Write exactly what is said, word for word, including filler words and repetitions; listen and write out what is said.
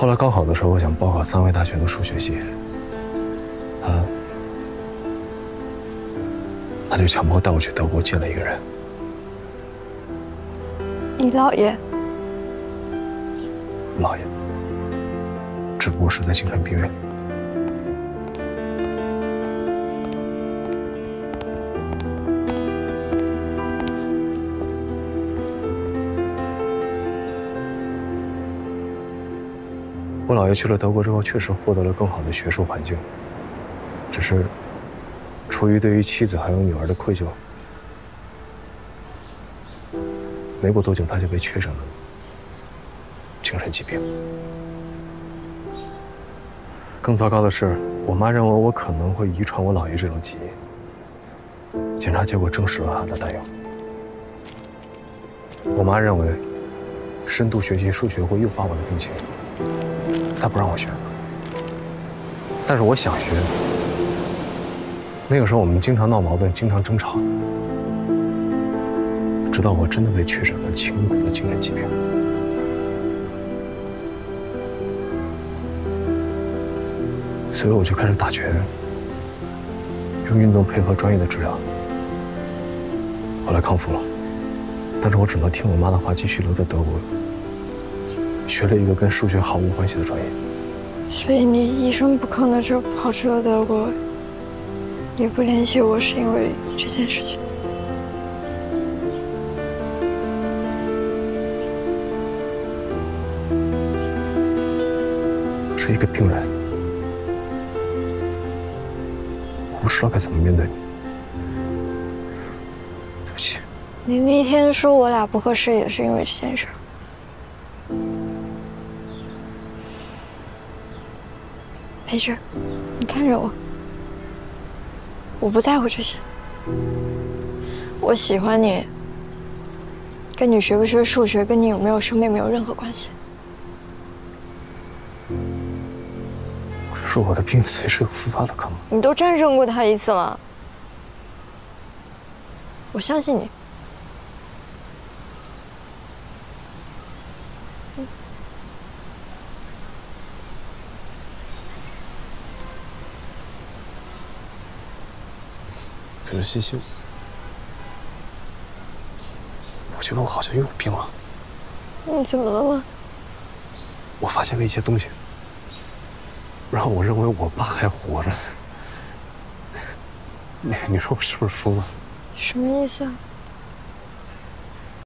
后来高考的时候，我想报考三位大学的数学系，他他就强迫带我去德国见了一个人。 你姥爷？ 姥爷，只不过是在精神病院。 我姥爷去了德国之后，确实获得了更好的学术环境，只是出于对于妻子还有女儿的愧疚，没过多久他就被确诊了精神疾病。更糟糕的是，我妈认为我可能会遗传我姥爷这种基因，检查结果证实了她的担忧。我妈认为深度学习数学会诱发我的病情。 他不让我学，但是我想学。那个时候我们经常闹矛盾，经常争吵，直到我真的被确诊了轻度的精神疾病。所以我就开始打拳，用运动配合专业的治疗。后来康复了，但是我只能听我妈的话，继续留在德国。 学了一个跟数学毫无关系的专业， 所以你一声不吭的就跑去了德国，也不联系我，是因为这件事情。 我是一个病人，我不知道该怎么面对你，对不起。 你那天说我俩不合适，也是因为这件事。 没事，你看着我，我不在乎这些。我喜欢你，跟你学不学数学，跟你有没有生病没有任何关系。 只是我的病随时有复发的可能。 你都战胜过他一次了，我相信你。 可是西西，我觉得我好像又有病了。 你怎么了吗？ 我发现了一些东西，让我认为我爸还活着。你你说我是不是疯了？ 什么意思啊？